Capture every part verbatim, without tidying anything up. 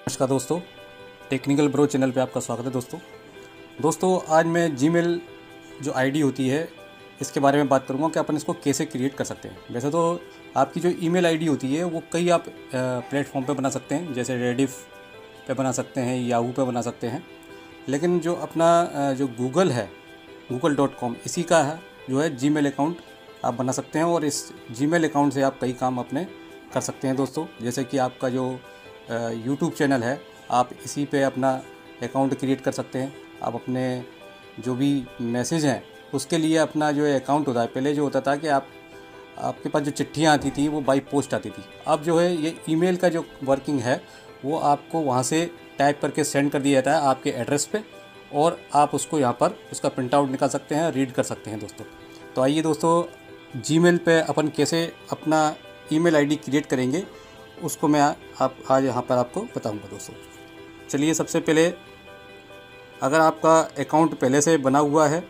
नमस्कार दोस्तों, technical bro channel पे आपका स्वागत है। दोस्तों दोस्तों आज मैं जीमेल जो आईडी होती है इसके बारे में बात करूंगा कि अपन इसको कैसे क्रिएट कर सकते हैं। वैसे तो आपकी जो ईमेल आईडी होती है वो कई आप प्लेटफॉर्म पे बना सकते हैं, जैसे रेडिफ पे बना सकते हैं, याहू पे बना सकते हैं। लेकिन जो अपना जो गूगल है, गूगल डॉट कॉम, इसी का है जो है जीमेल अकाउंट आप बना सकते हैं और इस जीमेल अकाउंट से आप कई काम अपने कर सकते हैं। दोस्तों जैसे कि आपका जो यूट्यूब चैनल है, आप इसी पे अपना अकाउंट क्रिएट कर सकते हैं। आप अपने जो भी मैसेज हैं उसके लिए अपना जो अकाउंट होता है, पहले जो होता था कि आप आपके पास जो चिट्ठियाँ आती थी वो बाई पोस्ट आती थी। अब जो है ये ईमेल का जो वर्किंग है वो आपको वहाँ से टाइप करके सेंड कर दिया जाता है आपके एड्रेस पे, और आप उसको यहाँ पर उसका प्रिंट आउट निकाल सकते हैं, रीड कर सकते हैं। दोस्तों तो आइए दोस्तों जीमेल पे अपन कैसे अपना ईमेल आईडी क्रिएट करेंगे उसको मैं आप आज यहाँ पर आपको बताऊंगा। दोस्तों चलिए, सबसे पहले अगर आपका अकाउंट पहले से बना हुआ है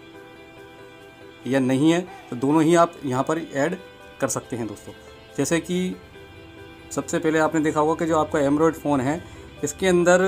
या नहीं है तो दोनों ही आप यहाँ पर ऐड कर सकते हैं। दोस्तों जैसे कि सबसे पहले आपने देखा होगा कि जो आपका एंड्रॉयड फ़ोन है इसके अंदर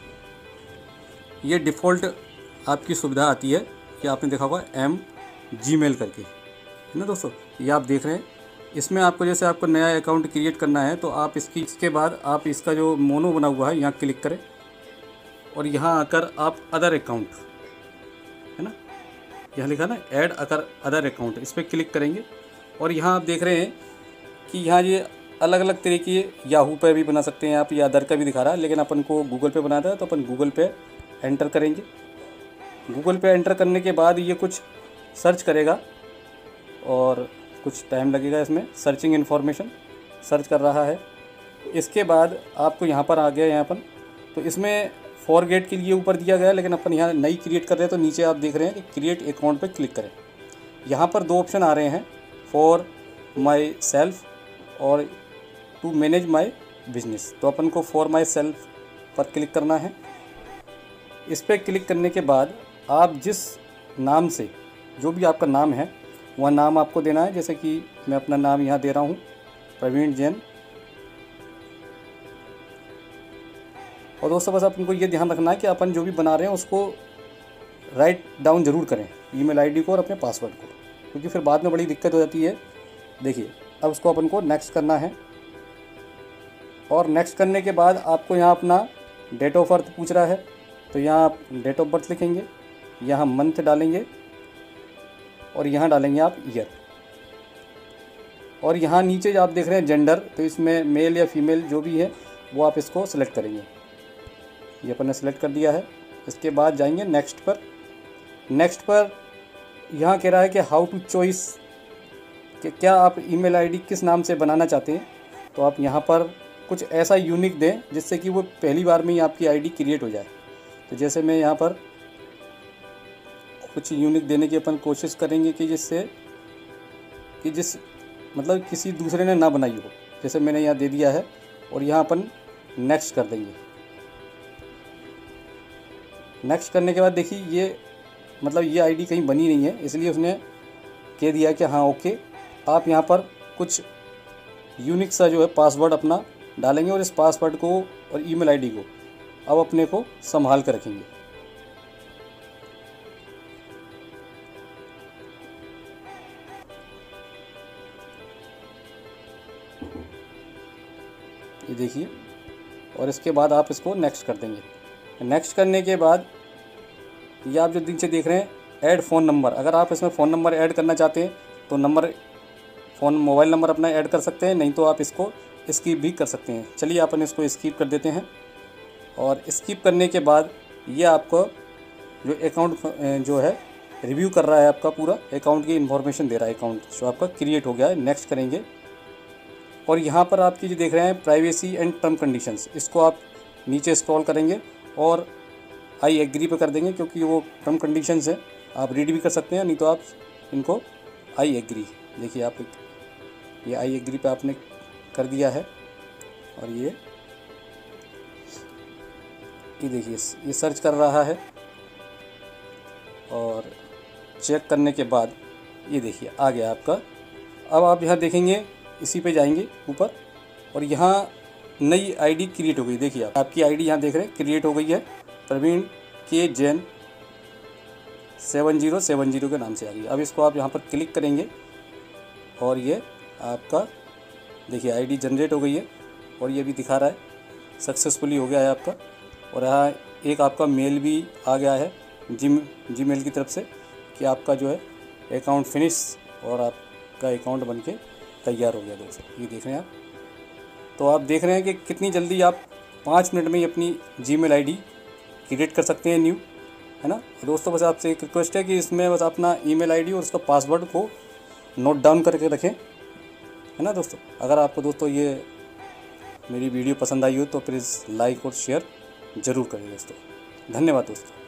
ये डिफ़ॉल्ट आपकी सुविधा आती है कि आपने देखा होगा एम जीमेल करके, है ना दोस्तों। ये आप देख रहे हैं, इसमें आपको जैसे आपको नया अकाउंट क्रिएट करना है तो आप इसकी इसके बाद आप इसका जो मोनो बना हुआ है यहाँ क्लिक करें और यहाँ आकर आप अदर अकाउंट, है ना, यहाँ लिखा ना ऐड अकर अदर अकाउंट, इस पर क्लिक करेंगे और यहाँ आप देख रहे हैं कि यहाँ ये अलग अलग तरीके याहू पे भी बना सकते हैं आप, या अदर का भी दिखा रहा है, लेकिन अपन को गूगल पे बनाना है तो अपन गूगल पे एंटर करेंगे। गूगल पे एंटर करने के बाद ये कुछ सर्च करेगा और कुछ टाइम लगेगा, इसमें सर्चिंग इन्फॉर्मेशन सर्च कर रहा है। इसके बाद आपको यहाँ पर आ गया यहाँ पर, तो इसमें फॉरगेट के लिए ऊपर दिया गया, लेकिन अपन यहाँ नई क्रिएट कर रहे हैं तो नीचे आप देख रहे हैं कि क्रिएट अकाउंट पे क्लिक करें। यहाँ पर दो ऑप्शन आ रहे हैं, फॉर माई सेल्फ और टू मैनेज माई बिजनेस। तो अपन को फॉर माई सेल्फ पर क्लिक करना है। इस पर क्लिक करने के बाद आप जिस नाम से, जो भी आपका नाम है वह नाम आपको देना है। जैसे कि मैं अपना नाम यहाँ दे रहा हूँ प्रवीण जैन। और दोस्तों बस अपन को ये ध्यान रखना है कि अपन जो भी बना रहे हैं उसको राइट डाउन ज़रूर करें, ईमेल आईडी को और अपने पासवर्ड को, क्योंकि फिर बाद में बड़ी दिक्कत हो जाती है। देखिए अब उसको अपन को नेक्स्ट करना है और नेक्स्ट करने के बाद आपको यहाँ अपना डेट ऑफ बर्थ पूछ रहा है, तो यहाँ आप डेट ऑफ बर्थ लिखेंगे, यहाँ मंथ डालेंगे और यहाँ डालेंगे आप ईयर। और यहाँ नीचे जो आप देख रहे हैं जेंडर, तो इसमें मेल या फीमेल जो भी है वो आप इसको सेलेक्ट करेंगे। ये अपन ने सेलेक्ट कर दिया है। इसके बाद जाएंगे नेक्स्ट पर। नेक्स्ट पर यहाँ कह रहा है कि हाउ टू चॉइस, कि क्या आप ईमेल आईडी किस नाम से बनाना चाहते हैं। तो आप यहाँ पर कुछ ऐसा यूनिक दें जिससे कि वो पहली बार में ही आपकी आईडी क्रिएट हो जाए। तो जैसे मैं यहाँ पर कुछ यूनिक देने की अपन कोशिश करेंगे कि जिससे कि जिस मतलब किसी दूसरे ने ना बनाई हो। जैसे मैंने यहाँ दे दिया है और यहाँ अपन नेक्स्ट कर देंगे। नेक्स्ट करने के बाद देखिए ये मतलब ये आईडी कहीं बनी नहीं है, इसलिए उसने कह दिया कि हाँ ओके। आप यहाँ पर कुछ यूनिक सा जो है पासवर्ड अपना डालेंगे और इस पासवर्ड को और ईमेल आईडी को अब अपने को संभाल कर रखेंगे। ये देखिए, और इसके बाद आप इसको नेक्स्ट कर देंगे। नेक्स्ट करने के बाद ये आप जो नीचे देख रहे हैं ऐड फ़ोन नंबर, अगर आप इसमें फ़ोन नंबर ऐड करना चाहते हैं तो नंबर फ़ोन मोबाइल नंबर अपना ऐड कर सकते हैं, नहीं तो आप इसको स्किप भी कर सकते हैं। चलिए अपन इसको स्किप कर देते हैं। और स्किप करने के बाद ये आपको जो अकाउंट जो है रिव्यू कर रहा है, आपका पूरा अकाउंट की इन्फॉर्मेशन दे रहा है, अकाउंट जो आपका क्रिएट हो गया है। नेक्स्ट करेंगे और यहाँ पर आपकी जो देख रहे हैं प्राइवेसी एंड टर्म कंडीशंस, इसको आप नीचे स्क्रॉल करेंगे और आई एग्री पे कर देंगे, क्योंकि वो टर्म कंडीशंस है, आप रीड भी कर सकते हैं, नहीं तो आप इनको आई एग्री, देखिए आप ये आई एग्री पे आपने कर दिया है। और ये ये देखिए ये सर्च कर रहा है और चेक करने के बाद ये देखिए आ गया आपका। अब आप यहाँ देखेंगे, इसी पे जाएंगे ऊपर और यहाँ नई आईडी क्रिएट हो गई। देखिए आप आपकी आईडी यहाँ देख रहे हैं क्रिएट हो गई है, Praveen K Jain seven zero seven zero के नाम से आ गई। अब इसको आप यहाँ पर क्लिक करेंगे और ये आपका देखिए आईडी जनरेट हो गई है और ये भी दिखा रहा है सक्सेसफुली हो गया है आपका। और यहाँ एक आपका मेल भी आ गया है जी जी मेल की तरफ से कि आपका जो है अकाउंट फिनिश और आपका अकाउंट बनके तैयार हो गया। दोस्तों ये देख रहे हैं आप, तो आप देख रहे हैं कि कितनी जल्दी आप पाँच मिनट में ही अपनी जीमेल आईडी क्रिएट कर सकते हैं न्यू, है ना। दोस्तों बस आपसे एक रिक्वेस्ट है कि इसमें बस अपना ईमेल आईडी और उसका पासवर्ड को नोट डाउन करके रखें, है ना दोस्तों। अगर आपको दोस्तों ये मेरी वीडियो पसंद आई हो तो प्लीज़ लाइक और शेयर ज़रूर करें दोस्तों। धन्यवाद दोस्तों।